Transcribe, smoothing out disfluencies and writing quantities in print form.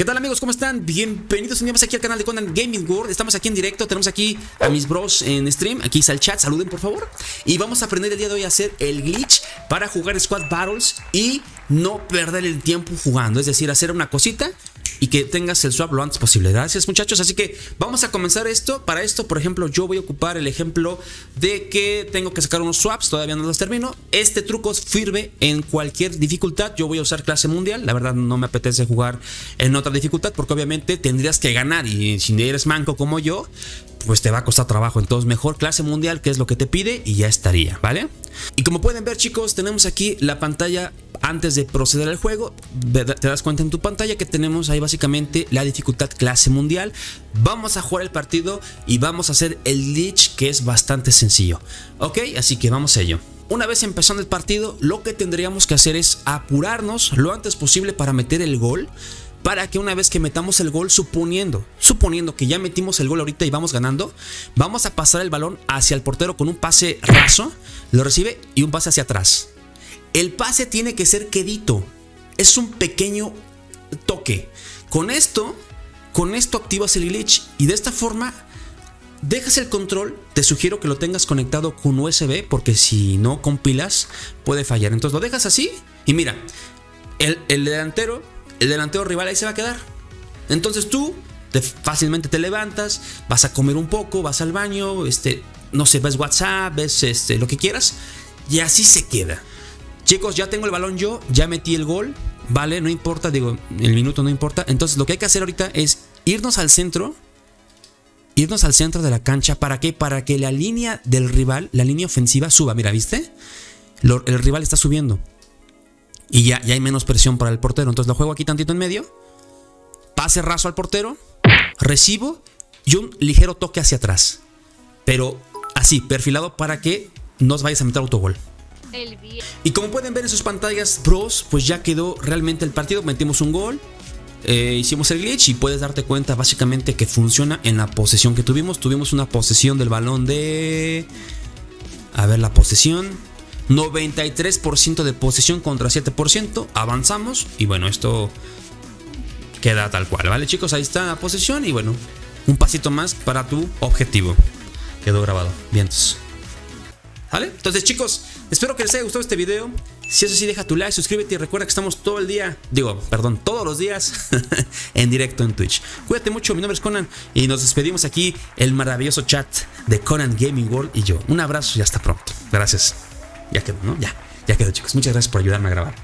¿Qué tal, amigos? ¿Cómo están? Bienvenidos un día más aquí al canal de Conan Gaming World. Estamos aquí en directo, tenemos aquí a mis bros en stream. Aquí está el chat, saluden por favor. Y vamos a aprender el día de hoy a hacer el glitch para jugar Squad Battles y no perder el tiempo jugando. Es decir, hacer una cosita y que tengas el swap lo antes posible. Gracias, muchachos. Así que vamos a comenzar esto. Para esto, por ejemplo, yo voy a ocupar el ejemplo de que tengo que sacar unos swaps. Todavía no los termino. Este truco sirve en cualquier dificultad. Yo voy a usar clase mundial. La verdad no me apetece jugar en otra dificultad porque obviamente tendrías que ganar. Y si eres manco como yo, pues te va a costar trabajo. Entonces mejor clase mundial, que es lo que te pide, y ya estaría, ¿vale? Y como pueden ver, chicos, tenemos aquí la pantalla. Antes de proceder al juego, te das cuenta en tu pantalla que tenemos ahí básicamente la dificultad clase mundial. Vamos a jugar el partido y vamos a hacer el glitch, que es bastante sencillo. Ok, así que vamos a ello. Una vez empezando el partido, lo que tendríamos que hacer es apurarnos lo antes posible para meter el gol. Para que una vez que metamos el gol, suponiendo que ya metimos el gol ahorita y vamos ganando, vamos a pasar el balón hacia el portero con un pase raso, lo recibe y un pase hacia atrás. El pase tiene que ser quedito, es un pequeño toque. Con esto activas el glitch y de esta forma dejas el control. Te sugiero que lo tengas conectado con USB porque si no compilas puede fallar. Entonces lo dejas así y mira, el delantero rival ahí se va a quedar. Entonces tú fácilmente te levantas, vas a comer un poco, vas al baño, no sé, ves WhatsApp, ves lo que quieras y así se queda. Chicos, ya tengo el balón yo, ya metí el gol, vale, no importa, digo, el minuto no importa. Entonces lo que hay que hacer ahorita es irnos al centro de la cancha. ¿Para qué? Para que la línea del rival, la línea ofensiva suba. Mira, ¿viste? El rival está subiendo y ya hay menos presión para el portero. Entonces lo juego aquí tantito en medio, pase raso al portero, recibo y un ligero toque hacia atrás, pero así, perfilado, para que no os vayas a meter autogol. Y como pueden ver en sus pantallas, bros, pues ya quedó realmente el partido. Metimos un gol, hicimos el glitch y puedes darte cuenta básicamente que funciona en la posesión que tuvimos. Tuvimos una posesión del balón de... A ver, la posesión 93% de posesión contra 7%. Avanzamos y bueno, esto queda tal cual, ¿vale, chicos? Ahí está la posesión y bueno, un pasito más para tu objetivo. Quedó grabado, vientos. ¿Vale? Entonces, chicos, espero que les haya gustado este video. Si es así, deja tu like, suscríbete y recuerda que estamos todo el día, todos los días en directo en Twitch. Cuídate mucho, mi nombre es Conan y nos despedimos aquí, el maravilloso chat de Conan Gaming World y yo. Un abrazo y hasta pronto. Gracias. Ya quedó, ¿no? Ya quedó, chicos. Muchas gracias por ayudarme a grabar.